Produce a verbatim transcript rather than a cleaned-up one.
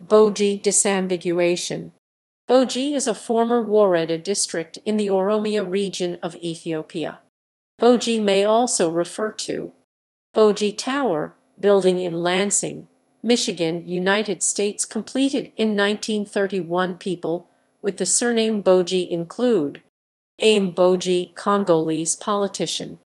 Boji disambiguation. Boji is a former woreda district in the Oromia region of Ethiopia. Boji may also refer to Boji Tower, building in Lansing, Michigan, United States, completed in nineteen thirty-one. People with the surname Boji include Aimé Boji, Congolese politician.